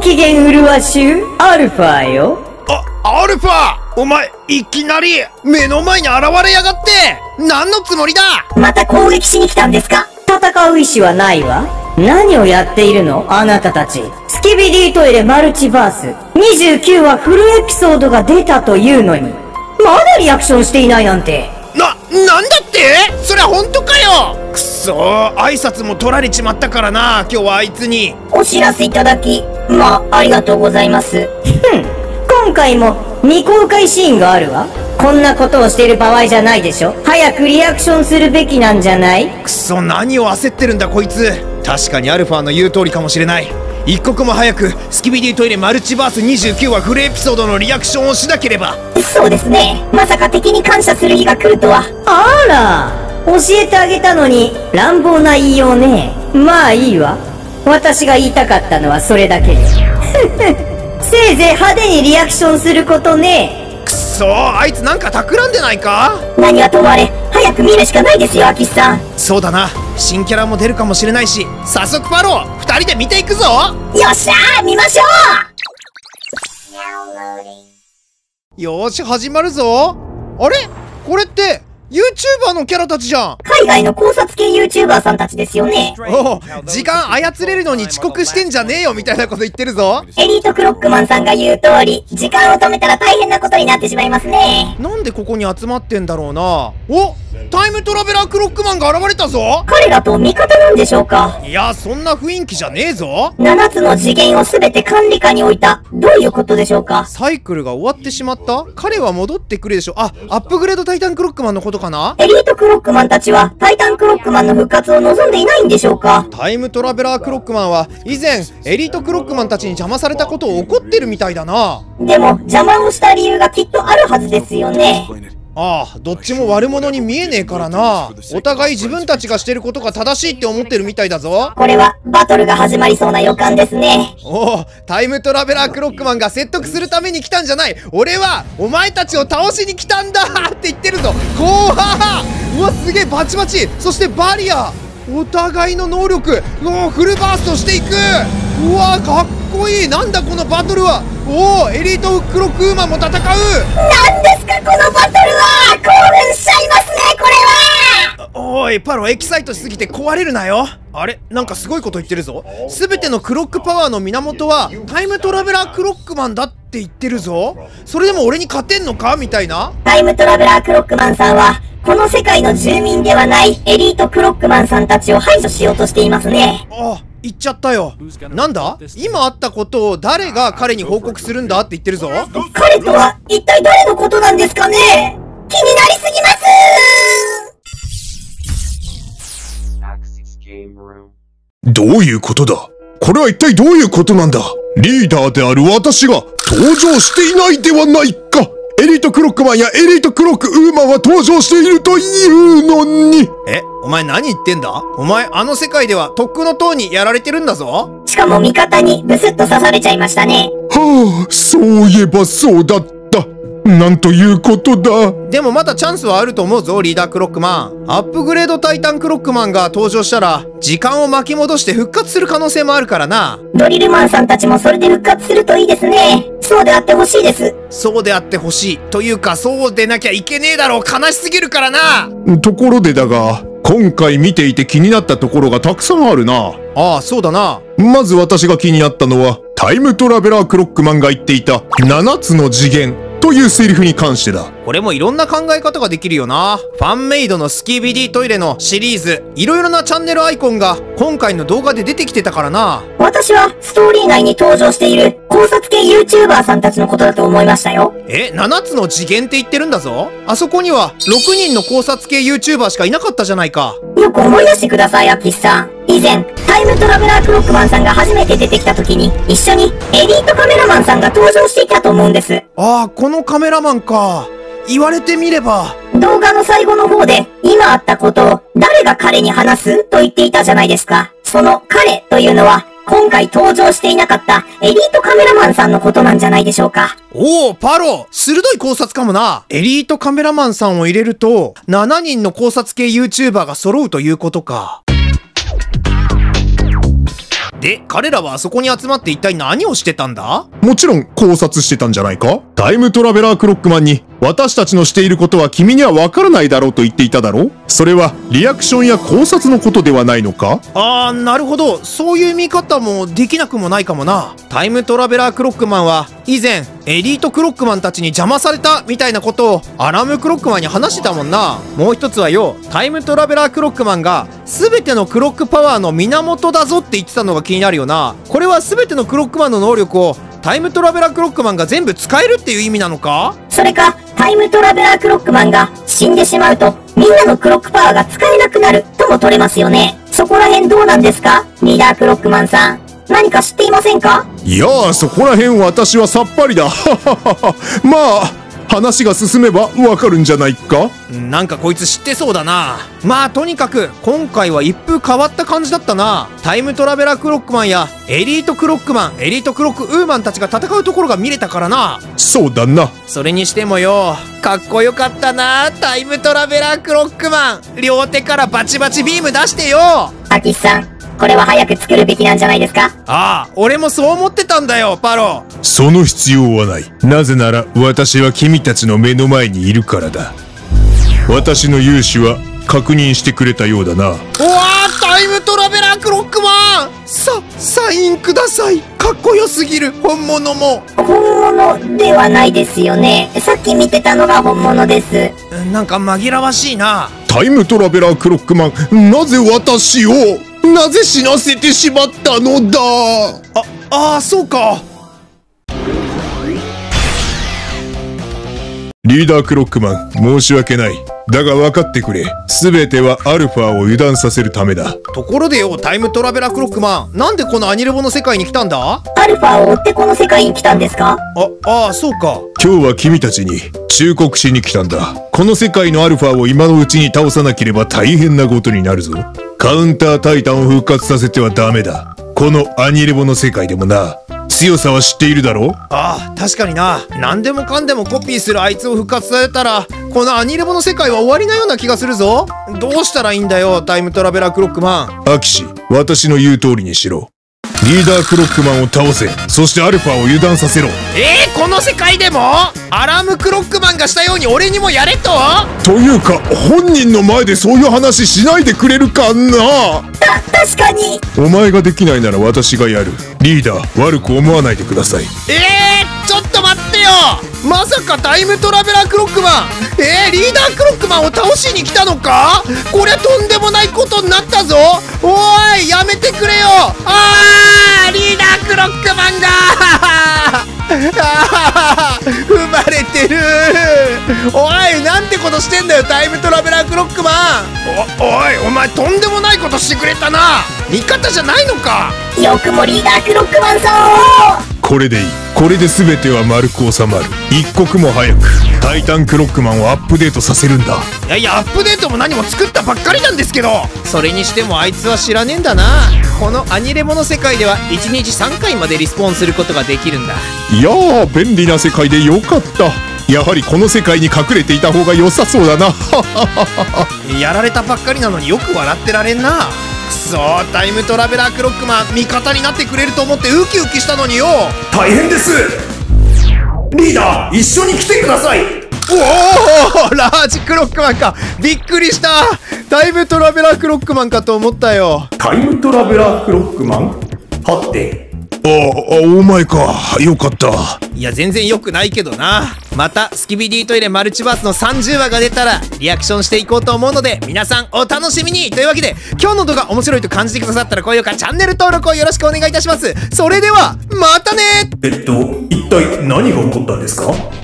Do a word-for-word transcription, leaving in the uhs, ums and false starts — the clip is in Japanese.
機嫌うるわしゅうアルファよ。 あ、アルファ！お前、いきなり、目の前に現れやがって何のつもりだ！ また攻撃しに来たんですか？ 戦う意志はないわ。何をやっているのあなたたち。スキビディトイレマルチバースにじゅうきゅうわフルエピソードが出たというのに、まだリアクションしていないなんて。 な、なんだって？そりゃ本当かよ！くそー、挨拶も取られちまったからな、今日はあいつに。 お知らせいただき、まあ、ありがとうございます。 ふん、今回も未公開シーンがあるわ。こんなことをしている場合じゃないでしょ。早くリアクションするべきなんじゃない？ くそ、何を焦ってるんだこいつ。確かにアルファの言う通りかもしれない。一刻も早くスキビディトイレマルチバースにじゅうきゅうわフルエピソードのリアクションをしなければ。 そうですね。まさか敵に感謝する日が来るとは。 あら、教えてあげたのに乱暴な言いようね。まあいいわ。私が言いたかったのはそれだけで。せいぜい派手にリアクションすることね。 くそー、あいつなんか企んでないか？ 何はともあれ、早く見るしかないですよ、アキシさん。 そうだな、新キャラも出るかもしれないし、早速ファロー、二人で見ていくぞ。 よっしゃー、見ましょう。よーし、始まるぞ。あれ？これって YouTuber のキャラたちじゃん。 海外の考察系 YouTuber さんたちですよね。 おお、時間操れるのに遅刻してんじゃねえよみたいなこと言ってるぞ。 エリートクロックマンさんが言う通り、時間を止めたら大変なことになってしまいますね。 なんでここに集まってんだろうな。お、タイムトラベラークロックマンが現れたぞ。 彼らと味方なんでしょうか？ いや、そんな雰囲気じゃねえぞ。 ななつの次元をすべて管理下に置いた。どういうことでしょうか？ サイクルが終わってしまった？彼は戻ってくるでしょ。あ、アップグレードタイタンクロックマンのことかな？ エリートクロックマンたちはタイタンクロックマンの復活を望んでいないんでしょうか？ タイムトラベラークロックマンは以前エリートクロックマンたちに邪魔されたことを怒ってるみたいだな。 でも邪魔をした理由がきっとあるはずですよね。 ああ、どっちも悪者に見えねえからな。お互い自分たちがしてることが正しいって思ってるみたいだぞ。 これはバトルが始まりそうな予感ですね。 おお、タイムトラベラークロックマンが説得するために来たんじゃない。俺はお前たちを倒しに来たんだって言ってるぞ。こわー、うわ、すげえ、バチバチ。そしてバリア、お互いの能力、おお、フルバーストしていく。うわー、かっこいい。なんだこのバトルは。おお、エリートクロックウーマンも戦う。 なんですかこのバトルは。興奮しちゃいますね、これは。 おいパロ、エキサイトしすぎて壊れるなよ。あれ、なんかすごいこと言ってるぞ。すべてのクロックパワーの源はタイムトラベラークロックマンだって言ってるぞ。それでも俺に勝てんのかみたいな。 タイムトラベラークロックマンさんはこの世界の住民ではないエリートクロックマンさんたちを排除しようとしていますね。 ああ、言っちゃったよ。なんだ、今あったことを誰が彼に報告するんだって言ってるぞ。 彼とは一体誰のことなんですかね。気になりすぎます。 どういうことだ？これは一体どういうことなんだ？リーダーである私が登場していないではないか。エリートクロックマンやエリートクロックウーマンは登場しているというのに。 え、お前何言ってんだ？お前あの世界ではとっくの塔にやられてるんだぞ。 しかも味方にブスッと刺されちゃいましたね。 はあ、そういえばそうだった。なんということだ。 でもまだチャンスはあると思うぞ、リーダークロックマン。アップグレードタイタンクロックマンが登場したら時間を巻き戻して復活する可能性もあるからな。 ドリルマンさんたちもそれで復活するといいですね。そうであってほしいです。 そうであってほしいというか、そうでなきゃいけねえだろう。悲しすぎるからな。 ところでだが、今回見ていて気になったところがたくさんあるな。 ああ、そうだな。 まず私が気になったのはタイムトラベラークロックマンが言っていたななつの次元というセリフに関してだ。 これもいろんな考え方ができるよな。ファンメイドのスキービディトイレのシリーズ、いろいろなチャンネルアイコンが今回の動画で出てきてたからな。 私はストーリー内に登場している考察系 YouTuber さんたちのことだと思いましたよ。 え、ななつの次元って言ってるんだぞ。あそこにはろくにんの考察系 YouTuber しかいなかったじゃないか。 よく思い出してください、アキシさん。以前タイムトラベラークロックマンさんが初めて出てきた時に一緒にエリートカメラマンさんが登場していたと思うんです。 ああ、このカメラマンか。言われてみれば。 動画の最後の方で今あったことを誰が彼に話すと言っていたじゃないですか。その彼というのは今回登場していなかったエリートカメラマンさんのことなんじゃないでしょうか。 おお、パロ、鋭い考察かもな。エリートカメラマンさんを入れるとしちにんの考察系 YouTuber が揃うということか。 で、彼らはあそこに集まって一体何をしてたんだ？ もちろん考察してたんじゃないか？タイムトラベラークロックマンに、私たちのしていることは君にはわからないだろうと言っていただろう？それはリアクションや考察のことではないのか？ あー、なるほど。そういう見方もできなくもないかもな。タイムトラベラークロックマンは以前エリートクロックマンたちに邪魔されたみたいなことをアラムクロックマンに話してたもんな。もう一つはよ、タイムトラベラークロックマンが全てのクロックパワーの源だぞって言ってたのが気になるよな。これは全てのクロックマンの能力をタイムトラベラークロックマンが全部使えるっていう意味なのか？ それか、タイムトラベラークロックマンが死んでしまうと、みんなのクロックパワーが使えなくなるとも取れますよね。そこら辺どうなんですか？リーダークロックマンさん。何か知っていませんか？ いやー、そこら辺私はさっぱりだ。まあ、話が進めばわかるんじゃないか？ なんかこいつ知ってそうだな。まあとにかく今回は一風変わった感じだったな。タイムトラベラークロックマンやエリートクロックマン、エリートクロックウーマンたちが戦うところが見れたからな。 そうだな。 それにしてもよ、かっこよかったな、タイムトラベラークロックマン。両手からバチバチビーム出してよ。 アキシさん、これは早く作るべきなんじゃないですか？ ああ、俺もそう思ってたんだよ、パロ。 その必要はない。なぜなら私は君たちの目の前にいるからだ。私の勇姿は確認してくれたようだな。 うわー、タイムトラベラークロックマン、さ、サインください。かっこよすぎる。本物も。 本物ではないですよね。さっき見てたのが本物です。 なんか紛らわしいな。 タイムトラベラークロックマン、なぜ私を、なぜ死なせてしまったのだ。 あ、ああ、そうか。 リーダークロックマン、申し訳ない。だが分かってくれ。すべてはアルファを油断させるためだ。 ところでよ、タイムトラベラークロックマン、なんでこのアニレボの世界に来たんだ？ アルファを追ってこの世界に来たんですか？ あ、ああ、そうか。 今日は君たちに忠告しに来たんだ。この世界のアルファを今のうちに倒さなければ大変なことになるぞ。カウンタータイタンを復活させてはダメだ。このアニレボの世界でもな。強さは知っているだろう？ ああ、確かにな。何でもかんでもコピーするあいつを復活させたら、このアニレボの世界は終わりなような気がするぞ。どうしたらいいんだよ、タイムトラベラークロックマン。 アキシ、私の言う通りにしろ。リーダークロックマンを倒せ。そしてアルファを油断させろ。 えー、この世界でもアラームクロックマンがしたように俺にもやれと？ というか、本人の前でそういう話しないでくれるかな。 た、確かに。 お前ができないなら私がやる。リーダー、悪く思わないでください。 えー、ちょっと待ってよ。まさかタイムトラベラークロックマン、えー、リーダークロックマンを倒しに来たのか？こりゃとんでもないことになったぞ。おーい、やめてくれよ。あー、リーダークロックマンがあー踏まれてる。おい、なんてことしてんだよ、タイムトラベラークロックマン。お、おい、お前とんでもないことしてくれたな。味方じゃないのか。 よくもリーダークロックマンさんを。 これでいい。これで全ては丸く収まる。一刻も早くタイタンクロックマンをアップデートさせるんだ。 いやいや、アップデートも何も作ったばっかりなんですけど。それにしてもあいつは知らねえんだな。このアニレモの世界ではいちにちさんかいまでリスポーンすることができるんだ。 いやー、便利な世界でよかった。やはりこの世界に隠れていた方が良さそうだな。 やられたばっかりなのによく笑ってられんな。くそー、タイムトラベラークロックマン味方になってくれると思ってウキウキしたのによ。 大変です。リーダー、一緒に来てください。 おお、ラージクロックマンか。びっくりした。タイムトラベラークロックマンかと思ったよ。 タイムトラベラークロックマンはて。 ああ、お前か。よかった。 いや、全然良くないけどな。またスキビディトイレマルチバースのさんじゅうわが出たらリアクションしていこうと思うので、皆さんお楽しみに。というわけで、今日の動画面白いと感じてくださったら高評価、チャンネル登録をよろしくお願いいたします。それではまたね。 えっと、一体何が起こったんですか？